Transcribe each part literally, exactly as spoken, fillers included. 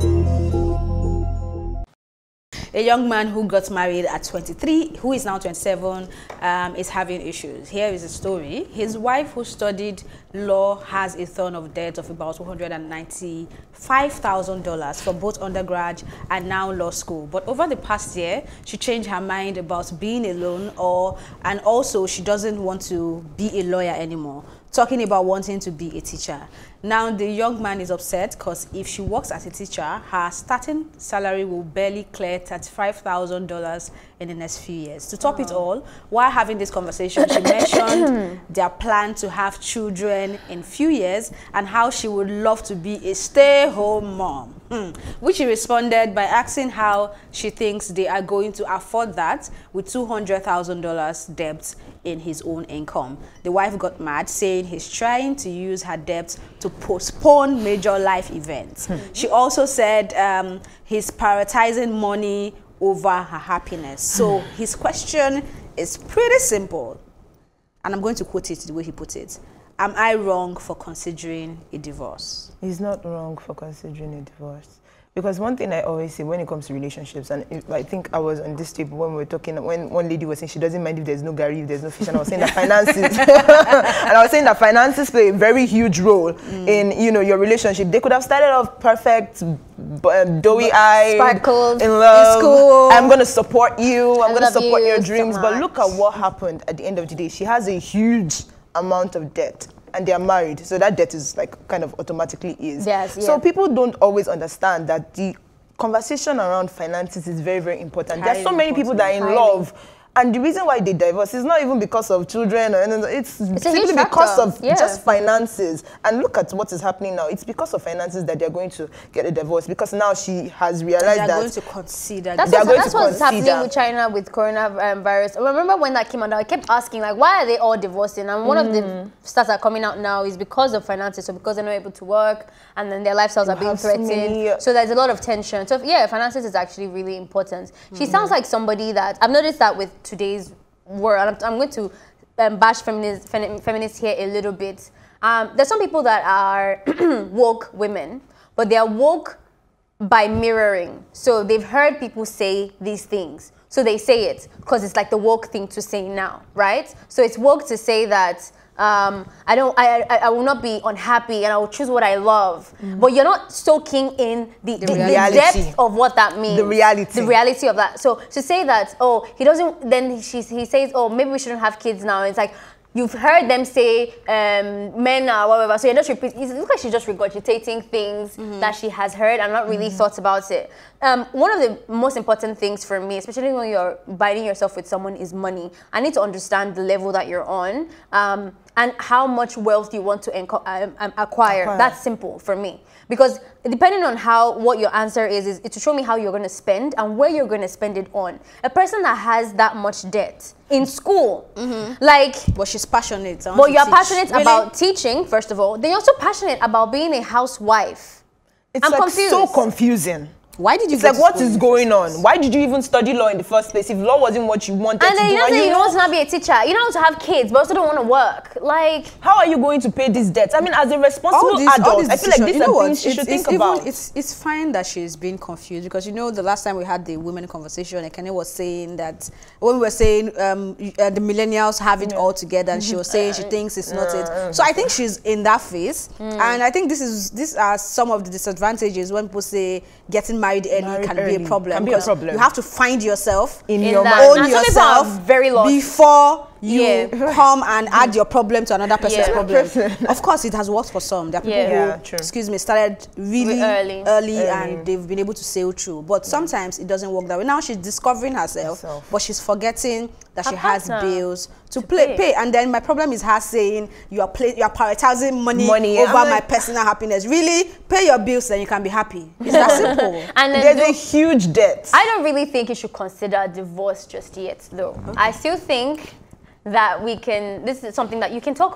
A young man who got married at twenty-three, who is now twenty-seven, um, is having issues. Here is the story. His wife, who studied law, has a ton of debt of about one hundred ninety-five thousand dollars for both undergrad and now law school. But over the past year, she changed her mind about being alone, or and also she doesn't want to be a lawyer anymore, talking about wanting to be a teacher. Now, the young man is upset because if she works as a teacher, her starting salary will barely clear thirty-five thousand dollars in the next few years. To top oh. it all, while having this conversation, she mentioned their plan to have children in few years and how she would love to be a stay-home mom, hmm. which she responded by asking how she thinks they are going to afford that with two hundred thousand dollars debt in his own income. The wife got mad, saying he's trying to use her debt to postpone major life events. Hmm. She also said um, he's prioritizing money over her happiness. So his question is pretty simple, and I'm going to quote it the way he put it. Am I wrong for considering a divorce? He's not wrong for considering a divorce. Because one thing I always say when it comes to relationships, and if, I think I was on this table when we were talking, when one lady was saying she doesn't mind if there's no Gary, if there's no fish, and I was saying that finances, and I was saying that finances play a very huge role mm. in, you know, your relationship. They could have started off perfect, um, doughy-eyed, sparkled, in love. In school. I'm going to support you. I'm going to support you your dreams. So but look at what happened at the end of the day. She has a huge amount of debt. And they are married, so that debt is like kind of automatically is. Yes, yeah. So people don't always understand that the conversation around finances is very, very important. There are so many important. people that are in Highly. love, and the reason why they divorce is not even because of children or anything. It's, it's simply because of yeah. just finances. And look at what is happening now. It's because of finances that they're going to get a divorce, because now she has realized they're that going to consider. That's, what's, going that's to what's consider. happening with China with coronavirus. Remember when that came out? I kept asking, like, why are they all divorcing? And one mm. of the stats that are coming out now is because of finances. So because they're not able to work, and then their lifestyles you are being threatened. So, so there's a lot of tension. So yeah, finances is actually really important. Mm. She sounds like somebody that I've noticed that with today's word. I'm, I'm going to um, bash feminists, fem, feminists here a little bit. Um, there's some people that are woke women, but they are woke by mirroring. So they've heard people say these things. So they say it because it's like the woke thing to say now, right? So it's woke to say that um, I don't, I, I, I will not be unhappy and I will choose what I love. Mm-hmm. But you're not soaking in the, the, the, the depth of what that means. The reality. The reality of that. So to say that, oh, he doesn't, then she, he says, oh, maybe we shouldn't have kids now. It's like, you've heard them say um, men are whatever, so you're just repeating. It looks like she's just regurgitating things mm-hmm. that she has heard and not really mm-hmm. thought about it. Um, one of the most important things for me, especially when you're binding yourself with someone, is money. I need to understand the level that you're on um, and how much wealth you want to um, um, acquire. acquire. That's simple for me. Because depending on how what your answer is, is to show me how you're going to spend and where you're going to spend it on. A person that has that much debt in school, mm-hmm. like, but she's passionate. But you're teach. passionate really? about teaching. First of all, they're also passionate about being a housewife. It's I'm like confused. so confusing. Why did you? It's like, what is going on? Why did you even study law in the first place if law wasn't what you wanted and to then do? You know, and you, you know, know want to not be a teacher. You know how to have kids, but also don't want to work. Like, how are you going to pay these debts? I mean, as a responsible these, adult, I feel like these you know are things you should think even, about. It's it's fine that she's being confused, because you know the last time we had the women conversation, Ekene was saying that when we were saying um, uh, the millennials have it yeah. all together, and she was saying she thinks it's not yeah. it. So I think she's in that phase, mm. and I think this is these are some of the disadvantages when people say getting married early married can early. be a problem. Can be a problem. You have to find yourself in, in your that. mind, own and yourself very lost. before you yeah. come and add your problem to another person's yeah. problem. Of course, it has worked for some. There are people yeah. who, yeah, excuse me, started really early. early, early and they've been able to sail through. But sometimes it doesn't work that way. Now she's discovering herself, herself. but she's forgetting that her she partner. has bills to, to play, pay. pay. And then my problem is her saying you are play, you are prioritizing money, money over like, my personal happiness. Really, pay your bills and you can be happy. It's that simple. And then there's a huge debt. I don't really think you should consider divorce just yet, though. Okay. I still think that we can, this is something that you can talk about.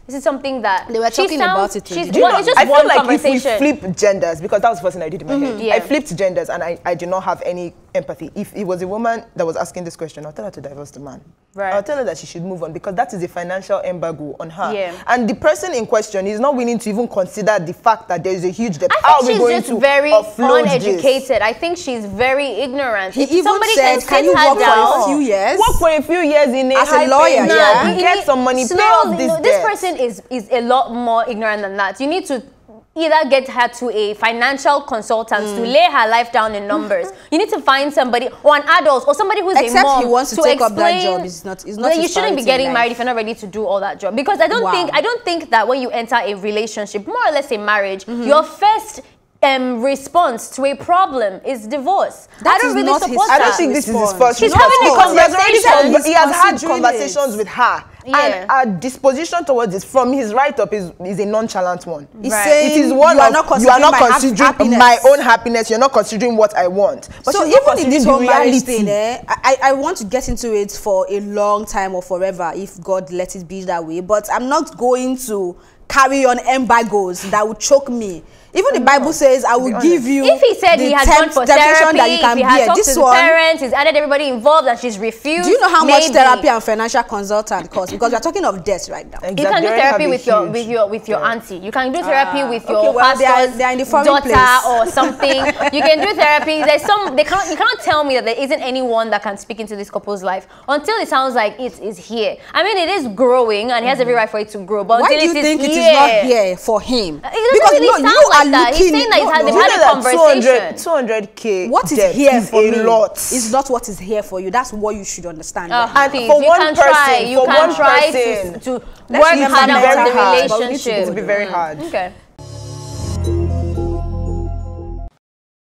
This is something that They were she talking sounds, about it She's, today. well, it's just I one feel like conversation. if we flip genders, because that was the first thing I did in my Mm-hmm, head. yeah. I flipped genders and I, I did not have any empathy. If it was a woman that was asking this question, I'll tell her to divorce the man. Right. I'll tell her that she should move on because that is a financial embargo on her. Yeah. And the person in question is not willing to even consider the fact that there is a huge debt. I How are think we she's going just to very offload uneducated. this? I think she's very ignorant. He If even somebody said, can, can sit you her work for down, a few years? Work for a few years in a As a high lawyer, paying yeah. job, you get need- some money, pay slowly- off this no, debt. This person is is a lot more ignorant than that. You need to either get her to a financial consultant Mm. to lay her life down in numbers. You need to find somebody or an adult or somebody who's Except a mom he wants to to take up that explain job. It's not- it's not that you his shouldn't be priority in getting life. married if you're not ready to do all that job. Because I don't Wow. think I don't think that when you enter a relationship, more or less a marriage, Mm-hmm. your first um, response to a problem is divorce. That I don't is really not his support I that. don't think this is his response. first She's response. having a Because he has already conversation. con- He has had Considering conversations it. with her. Yeah. And her disposition towards it from his write-up is, is a nonchalant one. He's Right. saying It is one you are of, not you are considering not my hap- considering happiness. my own happiness. You're not considering what I want. But So she's not even in this considering whole the marriage reality. thing, eh, I, I want to get into it for a long time or forever if God let it be that way. But I'm not going to carry on embargoes that will choke me. Even the Bible says, I will honest. give you If he said the he has temp- gone for temptation therapy, that you can if he has bear. talked This to the one, parents, he's added everybody involved and she's refused. do you know how much maybe. therapy and financial consultant cost? Because we're talking of debt right now. Exactly. You can do They already therapy have a with your huge with your with your debt. auntie. You can do therapy Ah, with okay, your well, they are- pastor's they are in the foreign daughter place. or something. You can do therapy. There's some they can't you cannot tell me that there isn't anyone that can speak into this couple's life until it sounds like it is here. I mean, it is growing and he has every right for it to grow. But Why until do you it think is it is here, not here for him? It doesn't really sound like that. He's saying that he's had- they've Do you had a know that conversation. two hundred K What is debt here is for a me lot. is not what is here for you. That's what you should understand. Oh, right now. And please, for you one can try. person, You for can one try person, to, to Let's work remember harder mental on the health, but we need to relationship. it will be very hard. Okay.